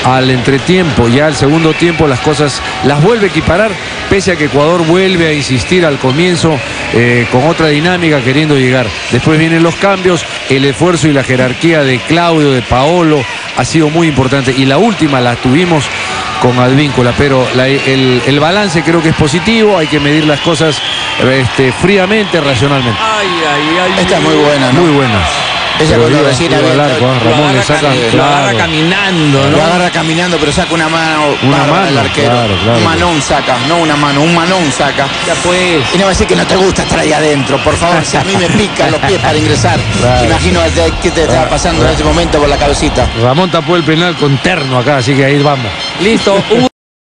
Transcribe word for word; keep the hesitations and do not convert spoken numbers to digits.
al entretiempo, ya al segundo tiempo las cosas las vuelve a equiparar, pese a que Ecuador vuelve a insistir al comienzo eh, con otra dinámica queriendo llegar. Después vienen los cambios, el esfuerzo y la jerarquía de Claudio, de Paolo, ha sido muy importante. Y la última la tuvimos con Advíncula, pero la, el, el balance creo que es positivo, hay que medir las cosas este, fríamente, racionalmente. Ay, ay, ay. Esta es muy buena, ¿no? Muy buena. Ella Pero cuando iba- recién iba al abierta, arco, ¿eh? lo Ramón le agarra saca, cam- Lo claro. agarra caminando, Lo ¿no? agarra caminando, pero saca una mano Una bárbara mano, el arquero. claro, claro. Un manón saca, no una mano, un manón saca. Ya pues. Y no va a decir que no te gusta estar ahí adentro, por favor, si a mí me pican los pies para ingresar. Claro. Imagino qué te está pasando en ese momento por la cabecita. Ramón tapó el penal con terno acá, así que ahí vamos. Listo. Un